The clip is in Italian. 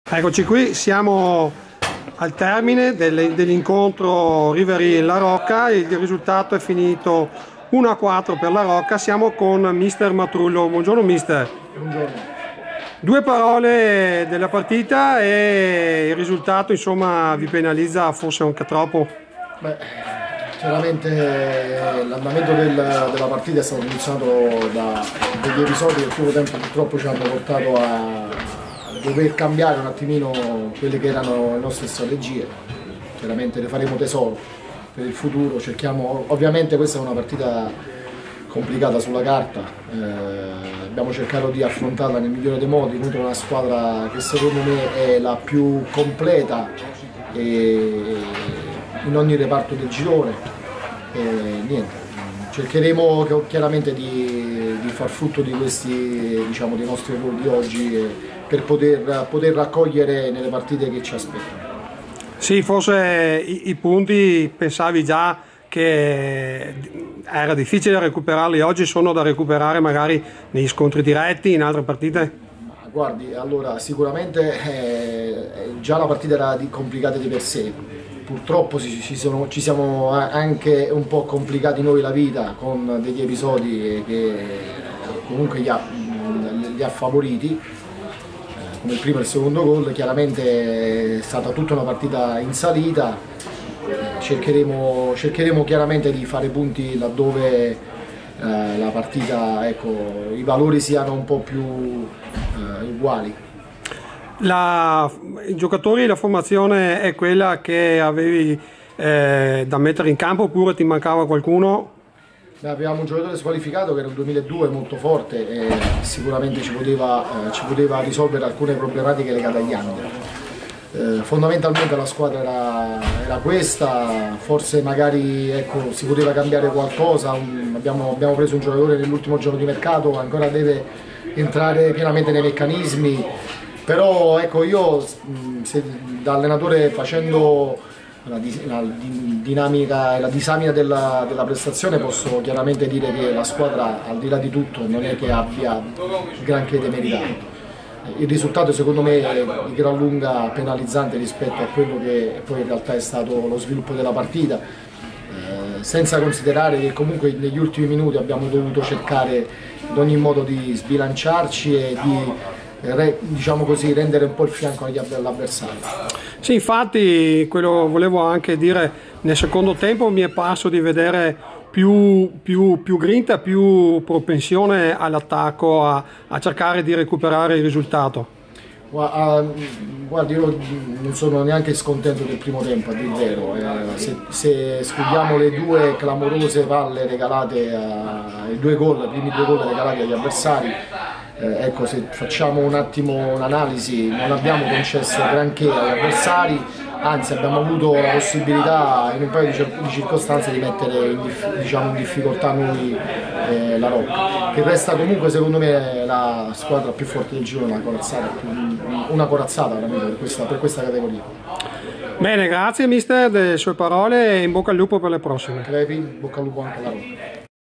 Eccoci qui, siamo al termine dell'incontro Riverin-La Rocca. Il risultato è finito 1-4 per La Rocca. Siamo con mister Matrullo. Buongiorno mister. Buongiorno. Due parole della partita e il risultato insomma vi penalizza forse anche troppo? Beh, chiaramente l'andamento della partita è stato condizionato da degli episodi che il primo tempo purtroppo ci hanno portato a dover cambiare un attimino quelle che erano le nostre strategie. Chiaramente ne faremo tesoro per il futuro, cerchiamo, ovviamente questa è una partita complicata sulla carta, abbiamo cercato di affrontarla nel migliore dei modi contro una squadra che secondo me è la più completa in ogni reparto del girone. Niente, cercheremo chiaramente di far frutto di questi, diciamo, dei nostri errori di oggi per poter raccogliere nelle partite che ci aspettano. Sì, forse i punti pensavi già che era difficile recuperarli, oggi sono da recuperare magari negli scontri diretti, in altre partite? Ma guardi, allora sicuramente già la partita era complicata di per sé, purtroppo ci siamo anche un po' complicati noi la vita con degli episodi che comunque li ha favoriti, come il primo e il secondo gol. Chiaramente è stata tutta una partita in salita, cercheremo chiaramente di fare punti laddove la partita, ecco, i valori siano un po' più uguali. I giocatori, la formazione è quella che avevi da mettere in campo oppure ti mancava qualcuno? Beh, avevamo un giocatore squalificato che era il 2002, molto forte e sicuramente ci poteva risolvere alcune problematiche legate agli under. Fondamentalmente la squadra era questa, forse magari, ecco, si poteva cambiare qualcosa. Abbiamo preso un giocatore nell'ultimo giorno di mercato, ancora deve entrare pienamente nei meccanismi, però ecco, io da allenatore, facendo la dinamica e la disamina della prestazione, posso chiaramente dire che la squadra, al di là di tutto, non è che abbia granché demeritato. Il risultato secondo me è di gran lunga penalizzante rispetto a quello che poi in realtà è stato lo sviluppo della partita, senza considerare che comunque negli ultimi minuti abbiamo dovuto cercare in ogni modo di sbilanciarci e di, diciamo così, rendere un po' il fianco all'avversario. Sì, infatti quello volevo anche dire, nel secondo tempo mi è parso di vedere più grinta, più propensione all'attacco, a cercare di recuperare il risultato. Guardi, io non sono neanche scontento del primo tempo, a dir il vero. Se escludiamo le due clamorose palle regalate, i primi due gol regalati agli avversari, ecco, se facciamo un attimo un'analisi, non abbiamo concesso granché agli avversari, anzi abbiamo avuto la possibilità in un paio di circostanze di mettere in difficoltà noi La Rocca, che resta comunque secondo me la squadra più forte del girone, una corazzata veramente per questa categoria. Bene, grazie mister delle sue parole e in bocca al lupo per le prossime. Crepi, bocca al lupo anche alla Rocca.